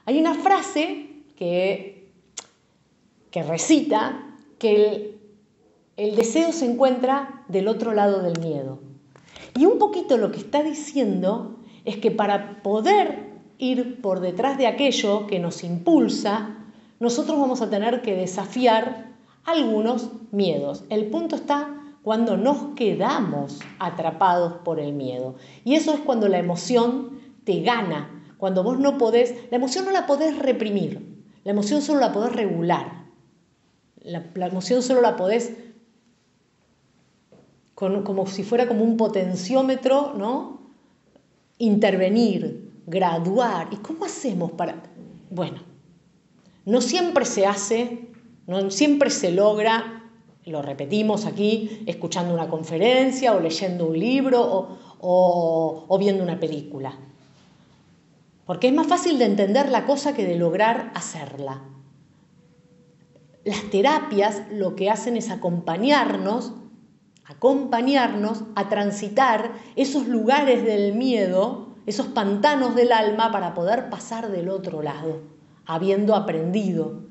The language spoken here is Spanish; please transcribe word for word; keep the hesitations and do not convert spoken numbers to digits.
Hay una frase que, que recita que el, el deseo se encuentra del otro lado del miedo. Y un poquito lo que está diciendo es que para poder ir por detrás de aquello que nos impulsa, nosotros vamos a tener que desafiar algunos miedos. El punto está cuando nos quedamos atrapados por el miedo. Y eso es cuando la emoción te gana, cuando vos no podés, la emoción no la podés reprimir, la emoción solo la podés regular. La, la emoción solo la podés, con, como si fuera como un potenciómetro, ¿no? Intervenir, graduar. ¿Y cómo hacemos para...? Bueno, no siempre se hace, no siempre se logra, lo repetimos aquí, escuchando una conferencia o leyendo un libro o, o, o viendo una película. Porque es más fácil de entender la cosa que de lograr hacerla. Las terapias lo que hacen es acompañarnos, acompañarnos a transitar esos lugares del miedo, esos pantanos del alma para poder pasar del otro lado, habiendo aprendido